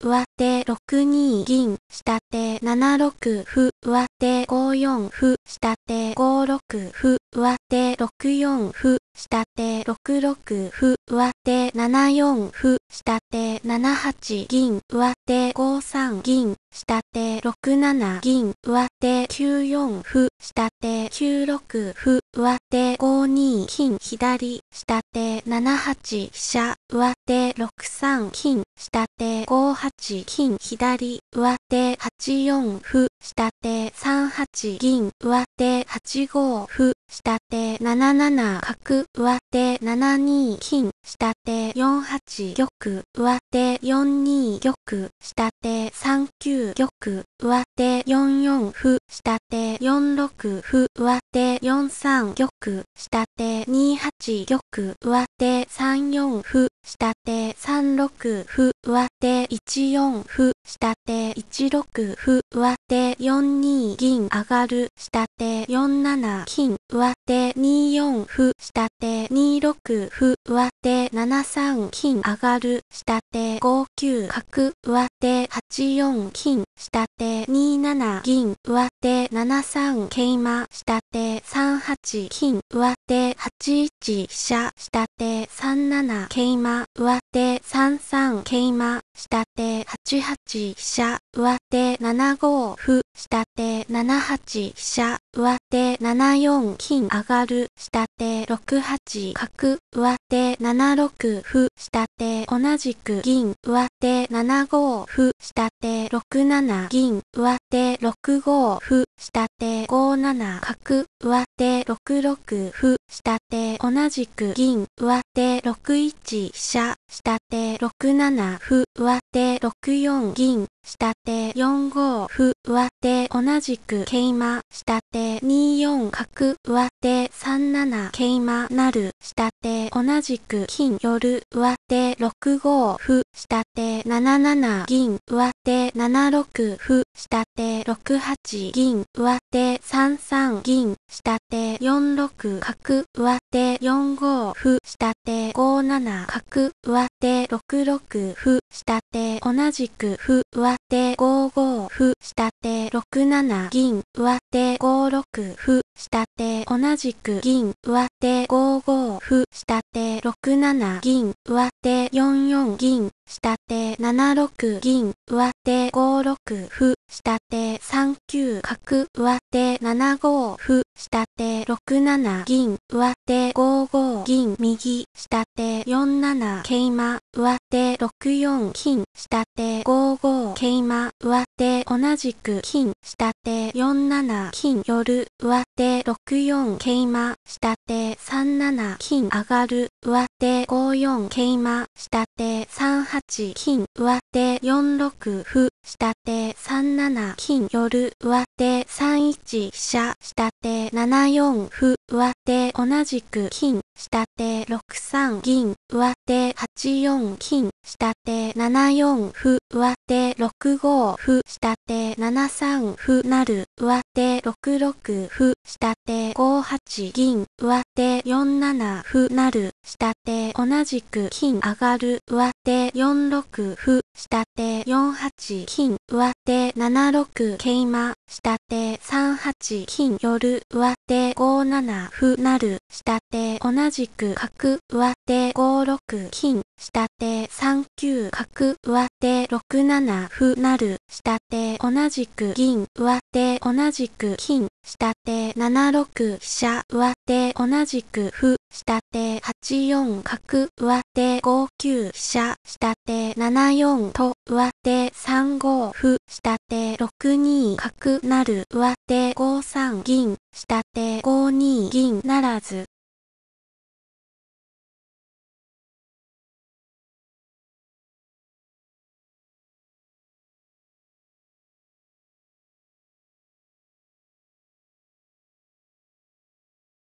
上手6二銀、下手7六歩、上手5四歩、下手5六歩、上手6四歩、下手6六歩、上手7四歩、下手7八銀、上手5三銀、下手6七銀、上手9四歩、下手9六歩、上手5二金、左、下手7八飛車、上手6三金、下手5八金、左、上手8四歩、下手3八銀、上手8五歩、下手7七角、上手7二金、下手4八玉、上手4二玉、下手3九玉、上手4四歩、下手4六歩、上手4三玉、下手2八玉、上手3四歩、下手3六歩、上手1四歩、下手1六歩、上手4二銀上がる、下手4七金、上手2四歩、下手2六歩、上手7三金上がる、下手5九角、上手8四金、下手2七銀、上手7三桂馬、下手3八金、上手8一飛車、下手3七桂馬、上手3三桂馬、下手8八飛車、上手7五歩、下手7八飛車、上手7四金上がる、下手6八角、上手7六歩、下手同じく銀、上手7五歩、下手6七銀、上手6五歩、下手5七角、上手6六歩、下手同じく銀、上手6一飛車、下手6七歩、上手6四銀、下手4五歩、上手同じく桂馬、下手2四角、上手3七桂馬なる、下手同じく金寄る、上手6五歩、下手7七銀、上手7六歩、下手6八銀、上手3三銀、下手4六角、上手4五歩、下手5七角、上手6六歩、下手同じく歩、上手5五歩、下手6七銀、上手5六歩、下手同じく銀、上手5五歩、下手6七銀、上手4四銀、下手7六銀、上手5六歩、下手3九角、上手7五歩、下手6七銀、上手5五銀右、下手4七桂馬、上手6四金、下手5五桂馬、上手同じく金、下手4七金寄る、上手6四桂馬、下手3七金上がる、上手5四桂馬、下手3八金、上手4六歩、下手3七金寄る、上手3一飛車、下手7四歩、上手同じく金、下手6三銀、上手8四金、下手7四歩、上手6五歩、下手7三歩なる、上手6六歩、下手5八銀、上手4七歩なる、下手同じく金上がる、上手4六歩、下手4八金、上手7六桂馬、下手3八金寄る、上手5七歩なる、下手同じく角、上手5六金、下手3九角、上手6七歩なる、下手同じく銀、上手同じく金、下手7六飛車、上手同じく歩、下手8四角、上手5九飛車、下手7四と、上手3五歩、下手6二角なる、上手5三銀、下手5二銀ならず。